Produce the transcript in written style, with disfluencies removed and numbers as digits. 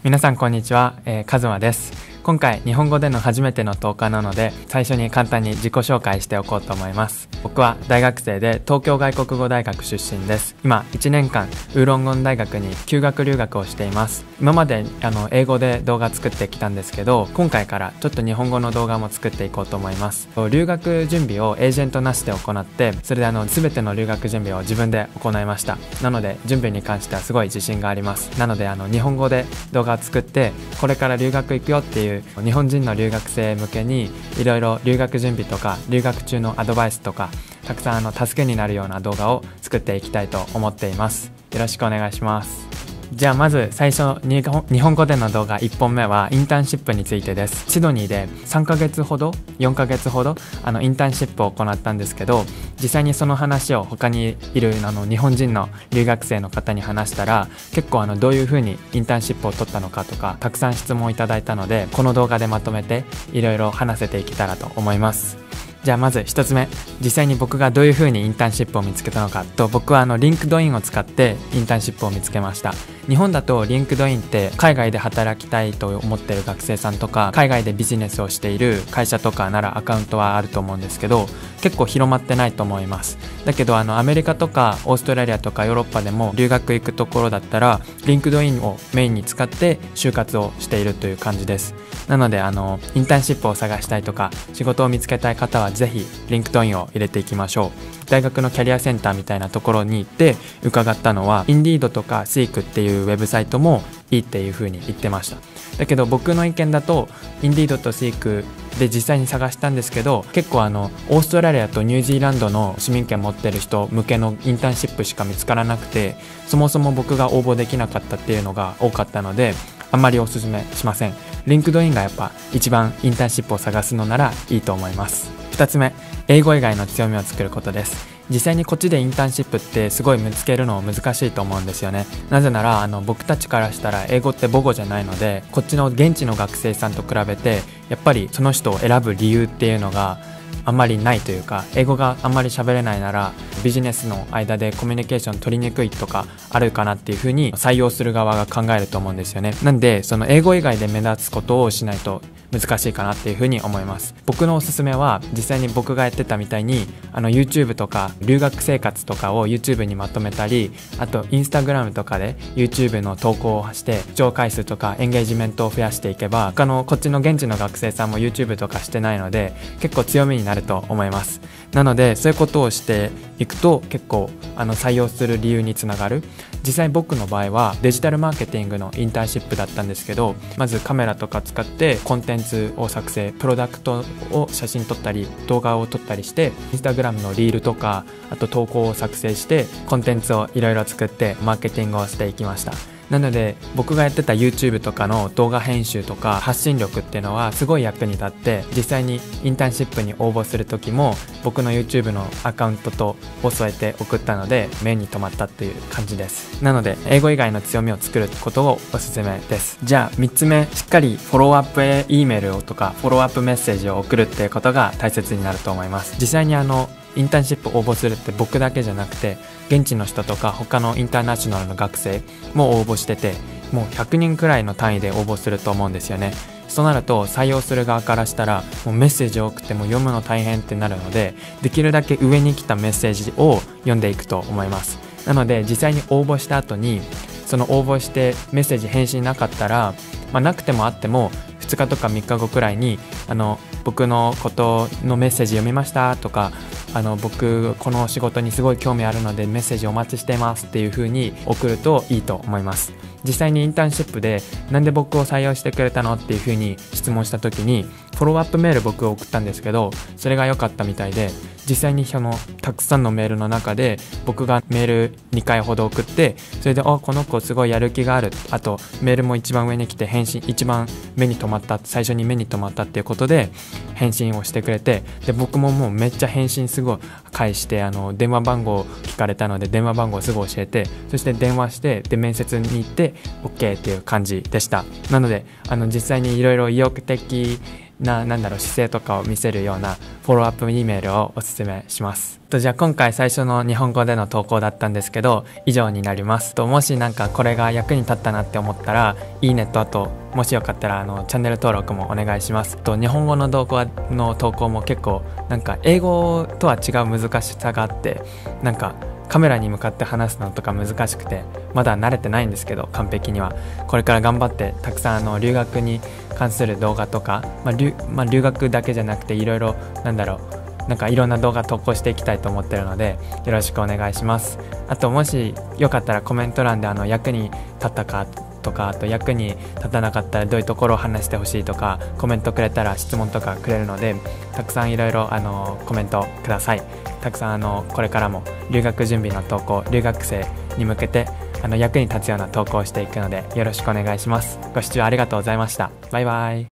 皆さんこんにちは、カズマです。今回日本語での初めての投稿なので、最初に簡単に自己紹介しておこうと思います。僕は大学生で東京外国語大学出身です。今1年間ウーロンゴン大学に休学留学をしています。今まで英語で動画作ってきたんですけど、今回からちょっと日本語の動画も作っていこうと思います。留学準備をエージェントなしで行って、それで全ての留学準備を自分で行いました。なので準備に関してはすごい自信があります。なので日本語で動画を作って、これから留学行くよっていう日本人の留学生向けにいろいろ留学準備とか留学中のアドバイスとかたくさん助けになるような動画を作っていきたいと思っています。よろしくお願いします。じゃあまず最初日本語での動画1本目はインターンシップについてです。シドニーで3ヶ月ほど4ヶ月ほどインターンシップを行ったんですけど、実際にその話を他にいる日本人の留学生の方に話したら、結構どういう風にインターンシップを取ったのかとかたくさん質問をいただいたので、この動画でまとめていろいろ話せていけたらと思います。じゃあまず1つ目、実際に僕がどういう風にインターンシップを見つけたのかと、僕はリンクドインを使ってインターンシップを見つけました。日本だとリンクドインって海外で働きたいと思っている学生さんとか、海外でビジネスをしている会社とかならアカウントはあると思うんですけど、結構広まってないと思います。だけどアメリカとかオーストラリアとかヨーロッパでも留学行くところだったらリンクドインをメインに使って就活をしているという感じです。なのでインターンシップを探したいとか仕事を見つけたい方はぜひリンクドインを入れていきましょう。大学のキャリアセンターみたいなところに行って伺ったのは、インディードとか Seek っていうウェブサイトもいいっていう風に言ってました。だけど僕の意見だとインディードと Seek で実際に探したんですけど、結構オーストラリアとニュージーランドの市民権持ってる人向けのインターンシップしか見つからなくて、そもそも僕が応募できなかったっていうのが多かったので、あんまりおすすめしません。リンクドインがやっぱ一番インターンシップを探すのならいいと思います。2つ目、英語以外の強みを作ることです。実際にこっちでインターンシップってすごい見つけるの難しいと思うんですよね。なぜなら僕たちからしたら英語って母語じゃないので、こっちの現地の学生さんと比べてやっぱりその人を選ぶ理由っていうのがあんまりないというか、英語があんまり喋れないならビジネスの間でコミュニケーション取りにくいとかあるかなっていうふうに採用する側が考えると思うんですよね。なんでその英語以外で目立つことをしないと難しいかなっていうふうに思います。僕のおすすめは実際に僕がやってたみたいにYouTube とか留学生活とかを YouTube にまとめたり、あと Instagram とかで YouTube の投稿をして視聴回数とかエンゲージメントを増やしていけば、こっちの現地の学生さんも YouTube とかしてないので結構強みになると思います。なのでそういうことをしていくと結構採用する理由につながる。実際僕の場合はデジタルマーケティングのインターンシップだったんですけど、まずカメラとか使ってコンテンツを作成、プロダクトを写真撮ったり動画を撮ったりして、インスタグラムのリールとかあと投稿を作成してコンテンツをいろいろ作ってマーケティングをしていきました。なので僕がやってた YouTube とかの動画編集とか発信力っていうのはすごい役に立って、実際にインターンシップに応募する時も僕の YouTube のアカウントとを添えて送ったので目に留まったっていう感じです。なので英語以外の強みを作ることをおすすめです。じゃあ3つ目、しっかりフォローアップ E メールをとかフォローアップメッセージを送るっていうことが大切になると思います。実際にインターンシップ応募するって僕だけじゃなくて現地の人とか他のインターナショナルの学生も応募してて、もう100人くらいの単位で応募すると思うんですよね。そうなると採用する側からしたらもうメッセージを送っても読むの大変ってなるので、できるだけ上に来たメッセージを読んでいくと思います。なので実際に応募した後にその応募してメッセージ返信なかったら、なくてもあっても2日とか3日後くらいに僕のことのメッセージ読みましたとか、僕この仕事にすごい興味あるのでメッセージお待ちしていますっていう風に送るといいと思います。実際にインターンシップでなんで僕を採用してくれたのっていう風に質問した時にフォローアップメール僕送ったんですけど、それが良かったみたいで、実際にたくさんのメールの中で僕がメール2回ほど送って、それでこの子すごいやる気がある、あとメールも一番上に来て返信一番目に留まった、最初に目に留まったっていうことで返信をしてくれて、で僕ももうめっちゃ返信すごい返して、電話番号聞かれたので電話番号すぐ教えて、そして電話してで面接に行って OK っていう感じでした。なので実際にいろいろ意欲的なんだろう、姿勢とかを見せるようなフォローアップ E メールをおすすめします。じゃあ今回最初の日本語での投稿だったんですけど、以上になります。もしなんかこれが役に立ったなって思ったら、いいねと、あともしよかったらチャンネル登録もお願いします。日本語の動画の投稿も結構なんか英語とは違う難しさがあって、なんかカメラに向かって話すのとか難しくてまだ慣れてないんですけど、完璧にはこれから頑張ってたくさん留学に関する動画とか、留学だけじゃなくていろいろなんかいろんな動画投稿していきたいと思ってるので、よろしくお願いします。あともしよかったらコメント欄で役に立ったかとか、あと役に立たなかったらどういうところを話してほしいとかコメントくれたら質問とかくれるので、たくさんいろいろコメントください。たくさんこれからも留学準備の投稿、留学生に向けて役に立つような投稿をしていくのでよろしくお願いします。ご視聴ありがとうございました。バイバイ。